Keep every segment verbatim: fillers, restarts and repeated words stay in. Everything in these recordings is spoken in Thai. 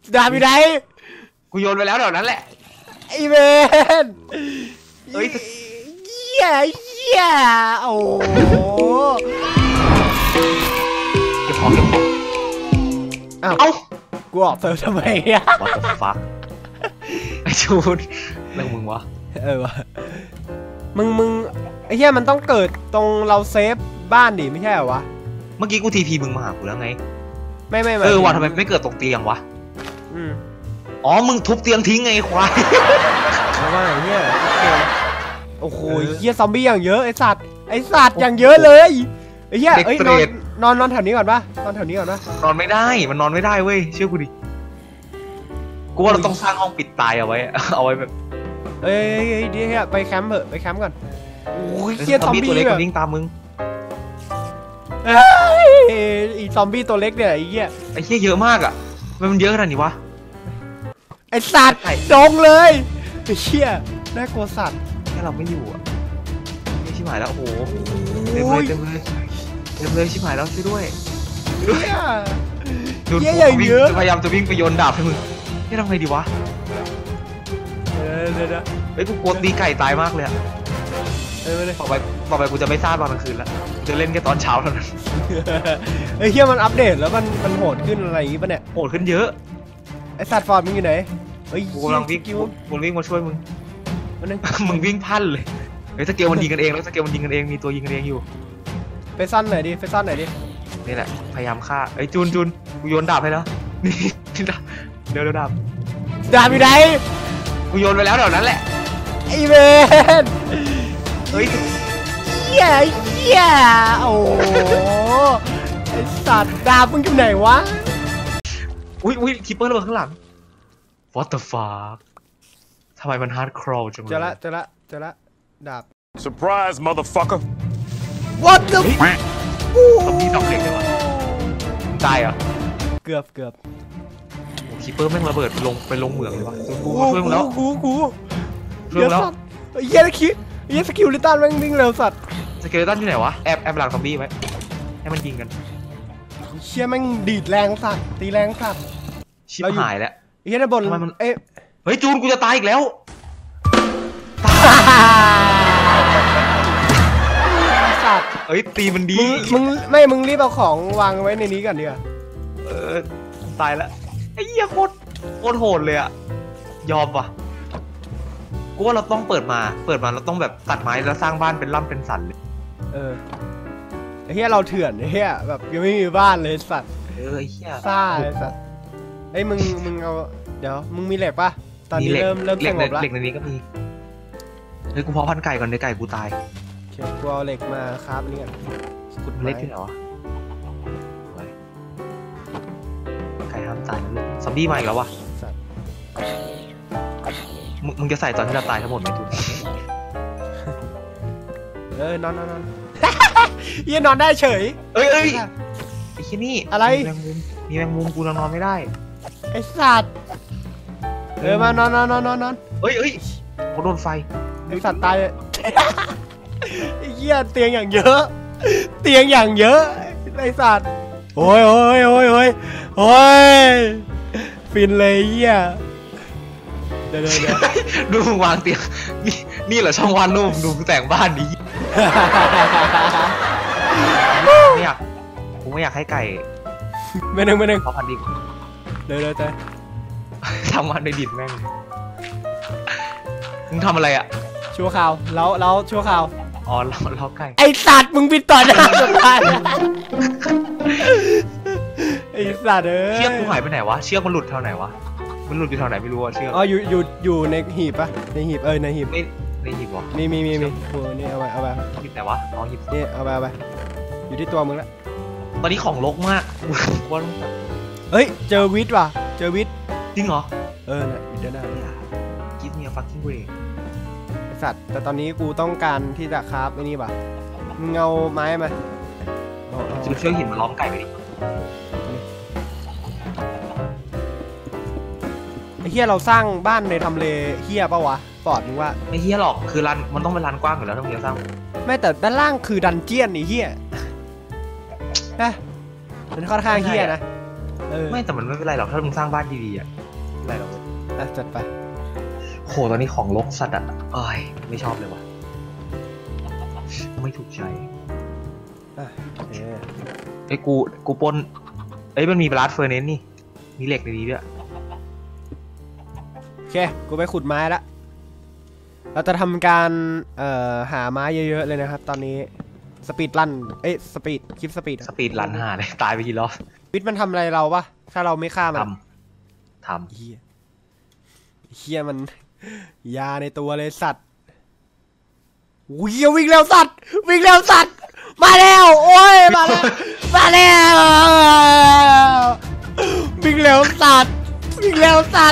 ดาบอยู่ไหนกูโยนไปแล้วเดี๋ยวนั้นแหละไอเวนเฮ้ยเหี้ยเหี้ยโอ้เก็บของเก็บของอ้าวเอ้ากูออกเติมทำไมอ่ะ What the fuck ไอชูนเรื่องมึงวะเออวะมึงมึงไอ้เหี้ยมันต้องเกิดตรงเราเซฟบ้านดิไม่ใช่เหรอวะเมื่อกี้กูทีพีมึงมาหากูแล้วไงไม่ไม่เออวะทำไมไม่เกิดตรงเตียงวะอืมอ๋อมึงทุบเตียงทิ้งไงควายแล้วว่าไอ้เหี้ยโอ้โหเหี้ยซอมบี้อย่างเยอะไอสัตว์ไอสัตว์อย่างเยอะเลยไอ้เหี้ยเอ้ยนอนนอนนอนแถวนี้ก่อนปะนอนแถวนี้ก่อนปะนอนไม่ได้มันนอนไม่ได้เว้ยเชื่อกูดิกูว่าเราต้องสร้างห้องปิดตายเอาไว้เอาไว้แบบเอ้ยเดี๋ยวไปแคมป์เถอะไปแคมป์ก่อนโอ้ยเหี้ยซอมบี้ตัวเล็กวิ่งตามมึงไอ้อีซอมบี้ตัวเล็กเนี่ยไอ้เหี้ยไอ้เหี้ยเยอะมากอ่ะมันเยอะขนาดนี้วะไอ้สัตว์ดงเลยไอ้เหี้ยน่ากลัวสัตว์แค่เราไม่อยู่อ่ะไม่ชิบหายแล้วโอ้โหเต็มเลยเต็มเลยเต็มเลยชิบหายแล้วช่วยด้วยด้วยดูดเยอะพยายามจะวิ่งไปโยนดาบให้มึงนี่ทำไงดีวะเดี๋ยวเดี๋ยวไอ้กูกลัวตีไก่ตายมากเลยอ่ะเออเลยต่อไปต่อไปกูจะไม่ซ่าตอนกลางคืนแล้วจะเล่นแค่ตอนเช้าเท่านั้นไอ้เหี้ยมันอัปเดตแล้วมันมันโหดขึ้นอะไรอย่างงี้ป่ะเนี่ยโหดขึ้นเยอะไอ้สัตว์ฟอร์ดมึงอยู่ไหนเฮ้ยกูกำลังวิ่งกูวิ่งมาช่วยมึงมึงวิ่งพันเลยเฮ้ยสเกลมันยิงกันเองแล้วสเกลมันยิงกันเองมีตัวยิงกันเองอยู่ไปซ่อนหน่อยดิไปซ่อนหน่อยดินี่แหละพยายามฆ่าไอ้จูนจูนกูโยนดาบให้แล้วนี่ดาบเดี๋ยวเดี๋ยวดาบดาบอยู่ไหนกูโยนไปแล้วเดี๋ยวนั้นแหละไอเวนเฮ้ยเหี้ยเหี้ยโอ้ไอสัตว์ดาบมึงอยู่ไหนวะอุ้ยอุ้ยคิปเปอร์ระเบิดข้างหลัง What the fuck ทำไมมันฮาร์ดคอร์จังเลยเจอละเจอละเจอละดาบ Surprise motherfucker What the ต้องมีดอกเล็กเลยวะตายเหรอเกือบเกือบคิปเปอร์แม่งระเบิดลงไปลงเหมืองเลยวะกูช่วยมึงแล้วกูกูช่วยมึงแล้วเหี้ยคิดเหี้ยสกิลลิตันแม่งวิ่งเร็วสัตว์สกิลลิตันอยู่ไหนวะแอบแอบหลังซอมบี้ไว้ให้มันยิงกันเชี่ยแม่งดีดแรงสัตว์ตีแรงสัตว์ชิบหายแล้วเฮียในบนมันเอ๊ะเฮ้ยจูนกูจะตายอีกแล้วสัตว์เฮ้ยตีมันดีมึงไม่มึงรีบเอาของวางไว้ในนี้ก่อนดีกว่าเออตายแล้วไอ้เหี้ยโคตรโคตรโหดเลยอะยอมปะกูว่าเราต้องเปิดมาเปิดมาเราต้องแบบตัดไม้แล้วสร้างบ้านเป็นล่ำเป็นสันเลยเออไอ้เหี้ยเราเถื่อนไอ้เหี้ยแบบยังไม่มีบ้านเลยสัตว์เออไอ้เหี้ยซ่าไอ้สัตว์ไอ้มึงมึงเอาเดี๋ยวมึงมีเหล็กปะตอนนี้เริ่มเริ่มสงบแล้วเหล็กในนี้ก็มีเฮ้ยกูเพาะพันไก่ก่อนเดี๋ยวไก่กูตายโอเคกูเอาเหล็กมาครับนี่ก่อนกุดเล็กที่ไหนวะไก่ห้ามตายนะลูกซอมบี้มาอีกแล้ววะมึงมึงจะใส่ตอนที่เราตายทั้งหมดไหมทุกเออนอนนอนนอนยี่นอนได้เฉยเอ้ยเอ้ยไอ้ที่นี่อะไรมีแมงมุมมีแมงมุมกูนอนไม่ได้ไอ้สัตว์เออมานอนนอนนอนนอนนอนเอ้ยเอ้ยเขาโดนไฟไอ้สัตว์ตายไอ้เหี้ยเตียงอย่างเยอะเตียงอย่างเยอะไอ้สัตว์โอ้ยโอ้ยโอ้ยโอ้ยโอ้ยฟินเลยเหี้ยเดี๋ยวเดี๋ยวดูมึงวางเตียงนี่นี่เหรอช่องวันนุ่มดูแต่งบ้านนี้ไม่อยากกูไม่อยากให้ไก่ไม่หนึ่งไม่หนึ่งขอพันดิเดี๋ยวเดี๋ยวเดี๋ยวทำวันในดินแม่งมึงทำอะไรอ่ะชั่วข่าวแล้วแล้วชั่วข่าวอ๋อเราเราไก่ไอสัตว์มึงปิดต่อหน้าสุดท้ายไอสัตว์เอ้ยเชือกกูหายไปไหนวะเชือกมันหลุดแถวไหนวะมันหลุดอยู่แถวไหนไม่รู้อ่ะเชือกอ๋ออยู่อยู่อยู่ในหีบปะในหีบเออในหีบไม่ในหีบวะมีมีมีมีโอ้นี่เอาไปเอาไปหีบไหนวะอ๋อหีบนี่เอาไปเอาไปอยู่ที่ตัวมึงแล้วตอนนี้ของรกมากว่าเฮ้ยเจอวิทว่ะเจอวิทจริงเหรอเออเนี่ยอยู่ด้านหน้ากิฟต์เมียฟักกิ้งเบรกไอสัตว์แต่ตอนนี้กูต้องการที่จะคราฟไอ้นี่ป่ะมึงเอาไม้มาจะเชือกหินมาล้อมไก่ไปดิไอ้เฮียเราสร้างบ้านในทำเลเฮียปะวะปอดมึงว่าไม่เฮียหรอกคือร้านมันต้องเป็นร้านกว้างอยู่แล้วต้องเฮียสร้างไม่แต่ด้านล่างคือดันเจียนไอ้เฮียนะมันค่อนข้างเฮียนะเออไม่แต่มันไม่เป็นไรหรอกถ้ามึงสร้างบ้านดีๆอ่ะไม่เป็นไรหรอกอ่ะจัดไปโหตอนนี้ของรกสัตว์อ่ะเอ้ยไม่ชอบเลยว่ะไม่ถูกใจอ่ะโอเคไอ้ยกูกูปนเอ้ยมันมีบลัดเฟอร์เนนนี่มีเหล็กในนี้ด้วยโอเคกูไปขุดไม้ละเราจะทำการเอ่อหาไม้เยอะๆเลยนะครับตอนนี้สปีดรันเอ้ยสปีดคลิปสปีดสปีดรันหาเลยตายไปกี่รอบวิทมันทำอะไรเราปะถ้าเราไม่ฆ่ามันทำทเฮียเฮียมันยาในตัวเลยสัตว์วิ่งวิ่งเร็วสัตว์วิ่งเร็วสัตว์มาแล้วโอ้ยมาแล้วมาแล้ววิ่งเร็วสัตว์วิ่งเร็วสัตว์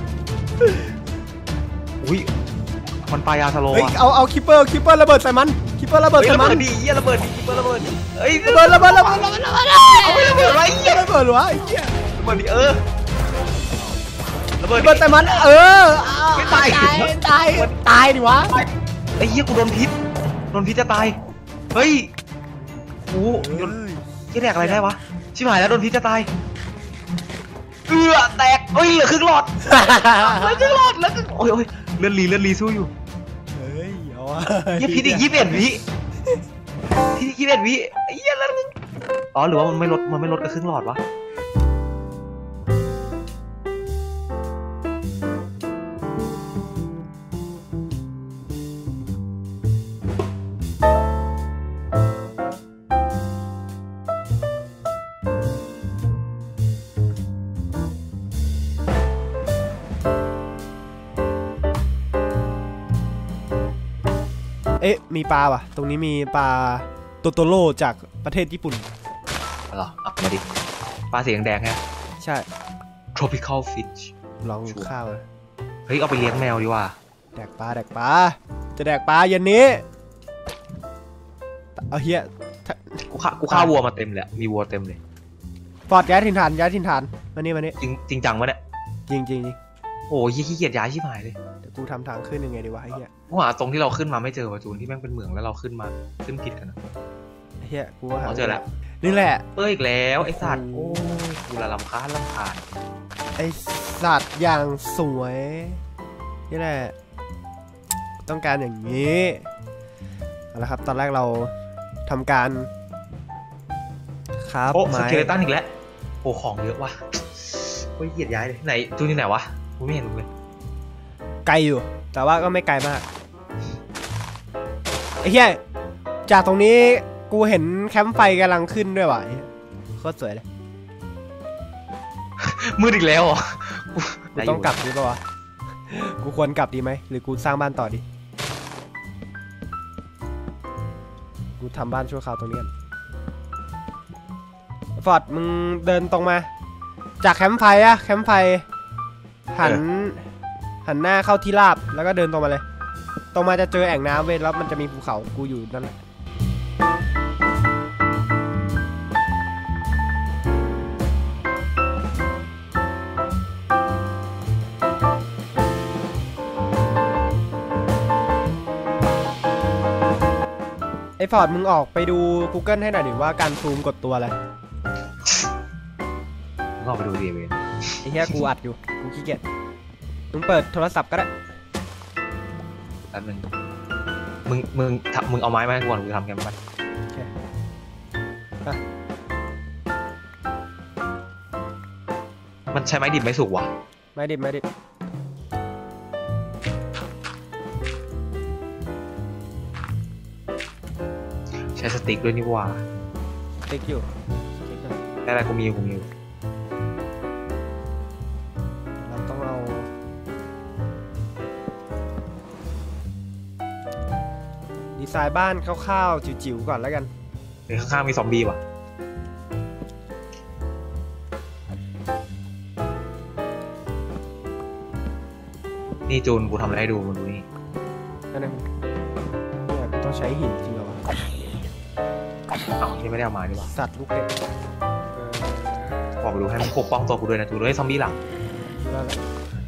ำอุ้ยมันปลายาสโลเฮ้ยว์อะเอาเอาคิปเปอร์คิปเปอร์ระเบิดใส่มันคิปเปอร์ระเบิดเฮ้ยใส่ระมันเบิดดิเหี้ยระเบิดดิคิปเปอร์ระเบิดเอ้ยระเบิดระเบิดระเบิดระเบิดระเบิดเอาไประเบิดอะไรเหี้ยระเบิดหรอวะไอ้เหี้ยระเบิดดิเออระเบิดระเบิดดิใส่มันเออไม่ตายตายตายตายดิวะไอ้เหี้ยกูโดนพิษโดนพิษจะตายเฮ้ยโอ้โดนที่แดกอะไรได้วะชิบหายแล้วโดนพิษจะตายเอือแตกเฮ้ยเหลือครึ่งหลอดเหลือครึ่งหลอดแล้วโอ้ยโอ้ยเลือดลีเลือดลีสู้อยู่เฮ้ยเอาวะเหี้ยพิษอีกยี่สิบเอ็ดวิพิษอีกยี่สิบเอ็ดวิไอ้เหี้ยแล้วอ๋อหรือว่ามันไม่ลดมันไม่ลดกับครึ่งหลอดวะเอ๊ะมีปลาว่ะตรงนี้มีปลาโตโตโร่จากประเทศญี่ปุ่นเหรอเอามาดิปลาสีแดงๆไงใช่ tropical fish ลองข้าวเลยเฮ้ยเอาไปเลี้ยงแมวดีกว่าแดกปลาแดกปลาจะแดกปลาเย็นนี้เอาเฮียกูฆ่ากูฆ่าวัวมาเต็มเลยมีวัวเต็มเลยฟอร์ดย้ายถิ่นฐานย้ายถิ่นฐานมานี่มานี่จริงจริงจังวะเนี่ยจริงจริงจริงโอ้ยขี้เกียจย้ายชิบหายเลยเดี๋ยวกูทำทางขึ้นยังไงดีวะไอ้เฮียกูหาตรงที่เราขึ้นมาไม่เจอวะจูนที่แม่งเป็นเหมืองแล้วเราขึ้นมาขึ้นผิดกันนะไอ้เฮียกูก็หาอ๋อเจอแล้วนี่แหละเอ้ยอีกแล้วไอ้สัตว์โอ้โอ้ยกูละลำคาญลำคาญไอสัตว์อย่างสวยนี่แหละต้องการอย่างนี้เอาละครับตอนแรกเราทำการครับโอ้สไม้เกเลตันอีกแล้วโอ้ของเยอะว่ะโอ้ยเกียจย้ายเลยไหนจูนที่ไหนวะกูไม่เห็นมึงเลยไกลอยู่แต่ว่าก็ไม่ไกลมากไอ้เหี้ยจากตรงนี้กูเห็นแคมป์ไฟกำลังขึ้นด้วยว่ะไอ้เหี้ยโคตรสวยเลยมืดอีกแล้วอ่ะกูต้องกลับดีป่าวะกูควรกลับดีไหมหรือกูสร้างบ้านต่อดีกูทำบ้านชั่วคราวตรงนี้กันฟอร์ดมึงเดินตรงมาจากแคมป์ไฟอะแคมป์ไฟหันหันหน้าเข้าที่ราบแล้วก็เดินตรงมาเลยตรงมาจะเจอแอ่งน้ำเว้ยแล้วมันจะมีภูเขากูอยู่นั่นแหละไอ้ฟอร์ดมึงออกไปดู Google ให้หน่อยดิว่าการซูมกดตัวอะไรลองไปดูดีเวนไอ้เหี้ยกูอัดอยู่กูขี้เกียจมึงเปิดโทรศัพท์ก็ได้แป๊บนึงมึงมึงทำมึงเอาไม้มาให้กูก่อนกูจะทำแคมป์ไปโอเคอ่ะมันใช้ไม้ดิบไม้สุกวะไม่ดิบไม่ดิบใช้สติ๊กด้วยนี่ว่าติ๊กอยู่ติ๊กหน่อยได้อะไรกูมีอยู่กูมีอยู่เราต้องเอาดีไซน์บ้านคร่าวๆจิ๋วๆก่อนแล้วกันในข้างๆมีซอมบี้ว่ะนี่จูนกูทำอะไรให้ดูมึงดูนี่นั่นเองเนี่ยกูต้องใช้หินจริงเหรอวะเอ้าที่ไม่ได้เอามาดีกว่าสัตว์ลูกเล็กเออบอกไปดูให้มึงปกป้องตัวกูด้วยนะจูนด้วยซอมบี้หลังนั่นแหละ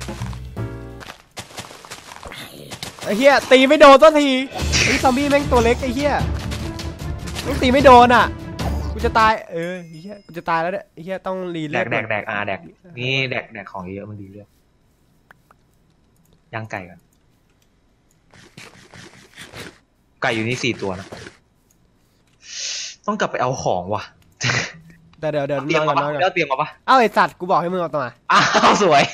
ไอ้เหี้ยตีไม่โดนตัวทีไอ้ซอมบี้แม่งตัวเล็กไอ้เหี้ยแม่งตีไม่โดนอ่ะกูจะตายเออไอ้เหี้ยกูจะตายแล้วเนี่ยไอ้เหี้ยต้องรีแดเลือดกแดกแดกอ่าแดกนี่แดกแดกของเยอะมันดีเลือดย่างไก่กันไก่อยู่นี่สี่ตัวนะต้องกลับไปเอาของว่ะแต่เดี๋ยวเดี๋ยวเตรียนมอนก่มาอนนอนก่ปะแล้อนวเตรียมมาปะเอ้าไอสัตว์กูบอกให้มึงเอาตัวมาอ้าวสวย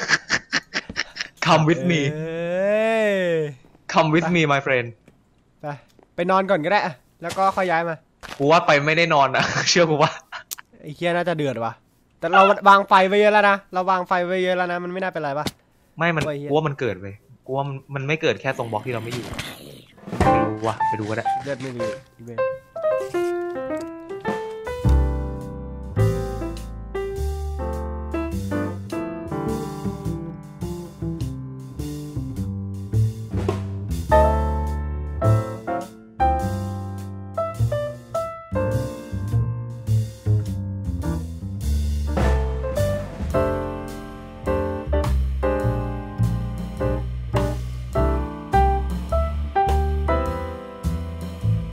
Come with me เอ้ย Come with me my friend ไปไปนอนก่อนก็ได้อะแล้วก็ค่อยย้ายมากูว่าไปไม่ได้นอนอะ เชื่อกูว่าไอ้เคียน่าจะเดือดว่ะแต่เราวางไฟไว้เยอะแล้วนะเราวางไฟไว้เยอะแล้วนะมันไม่น่าเป็นไรปะไม่มันโอ้ยเหี้ยกูว่ามันเกิดไปกูว่ามันมันไม่เกิดแค่ตรงบล็อกที่เราไม่อยู่ไปดูว่ะไปดูก็ได้เลือดไม่มีอีเวน